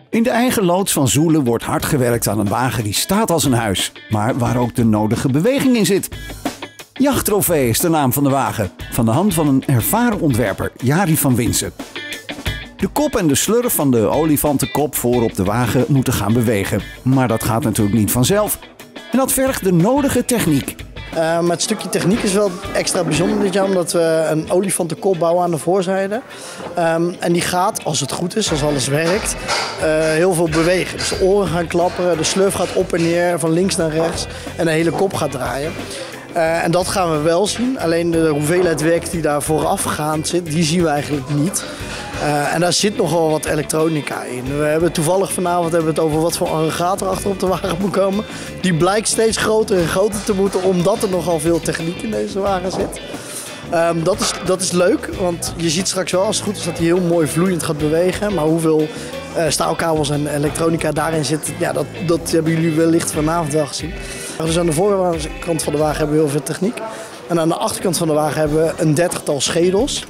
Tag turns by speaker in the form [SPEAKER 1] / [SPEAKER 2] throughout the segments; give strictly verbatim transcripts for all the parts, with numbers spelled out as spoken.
[SPEAKER 1] In de eigen loods van Zoelen wordt hard gewerkt aan een wagen die staat als een huis, maar waar ook de nodige beweging in zit. Jachttrofee is de naam van de wagen, van de hand van een ervaren ontwerper, Jari van Winsen. De kop en de slurf van de olifantenkop voor op de wagen moeten gaan bewegen, maar dat gaat natuurlijk niet vanzelf. En dat vergt de nodige techniek.
[SPEAKER 2] Uh, maar het stukje techniek is wel extra bijzonder dit jaar, omdat we een olifantenkop bouwen aan de voorzijde. Um, en die gaat, als het goed is, als alles werkt, uh, heel veel bewegen. Dus de oren gaan klapperen, de slurf gaat op en neer, van links naar rechts en de hele kop gaat draaien. Uh, en dat gaan we wel zien, alleen de hoeveelheid werk die daar voorafgaand zit, die zien we eigenlijk niet. Uh, en daar zit nogal wat elektronica in. We hebben toevallig vanavond hebben we het over wat voor aggregator achter op de wagen moet komen. Die blijkt steeds groter en groter te moeten, omdat er nogal veel techniek in deze wagen zit. Um, dat, is, dat is leuk, want je ziet straks wel als het goed is dat hij heel mooi vloeiend gaat bewegen. Maar hoeveel uh, staalkabels en elektronica daarin zit, ja, dat, dat hebben jullie wellicht vanavond wel gezien. Dus aan de voorkant van de wagen hebben we heel veel techniek. En aan de achterkant van de wagen hebben we een dertigtal schedels.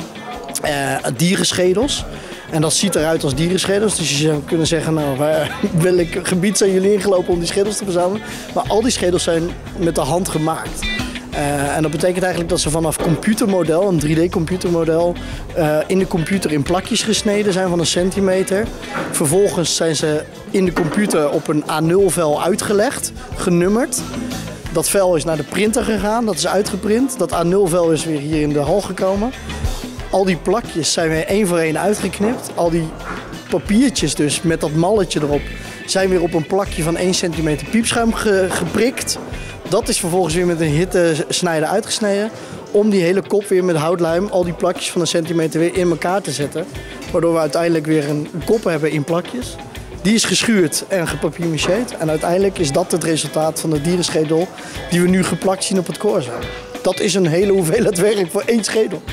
[SPEAKER 2] Uh, dierenschedels. En dat ziet eruit als dierenschedels. Dus je zou kunnen zeggen, nou, waar, welk gebied zijn jullie ingelopen om die schedels te verzamelen? Maar al die schedels zijn met de hand gemaakt. Uh, en dat betekent eigenlijk dat ze vanaf computermodel, een drie D computermodel, uh, in de computer in plakjes gesneden zijn van een centimeter. Vervolgens zijn ze in de computer op een A nul vel uitgelegd, genummerd. Dat vel is naar de printer gegaan, dat is uitgeprint. Dat A nul vel is weer hier in de hal gekomen. Al die plakjes zijn weer één voor één uitgeknipt. Al die papiertjes dus met dat malletje erop zijn weer op een plakje van één centimeter piepschuim ge geprikt. Dat is vervolgens weer met een hittesnijder uitgesneden. Om die hele kop weer met houtlijm, al die plakjes van een centimeter weer in elkaar te zetten. Waardoor we uiteindelijk weer een kop hebben in plakjes. Die is geschuurd en gepapiermacheerd. En uiteindelijk is dat het resultaat van de dierenschedel die we nu geplakt zien op het corso. Dat is een hele hoeveelheid werk voor één schedel.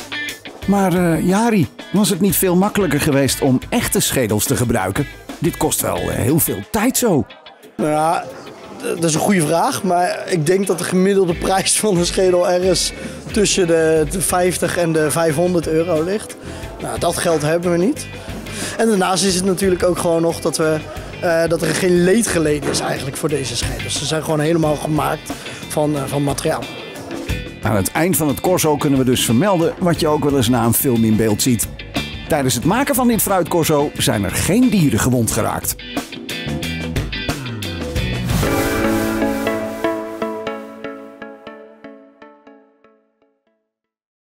[SPEAKER 1] Maar uh, Jari, was het niet veel makkelijker geweest om echte schedels te gebruiken? Dit kost wel uh, heel veel tijd zo.
[SPEAKER 2] Nou ja, dat is een goede vraag. Maar ik denk dat de gemiddelde prijs van een schedel ergens tussen de vijftig en de vijfhonderd euro ligt. Nou, dat geld hebben we niet. En daarnaast is het natuurlijk ook gewoon nog dat, we, uh, dat er geen leed geleden is eigenlijk voor deze schedels. Ze zijn gewoon helemaal gemaakt van, uh, van materiaal.
[SPEAKER 1] Aan het eind van het corso kunnen we dus vermelden wat je ook wel eens na een film in beeld ziet. Tijdens het maken van dit fruitcorso zijn er geen dieren gewond geraakt.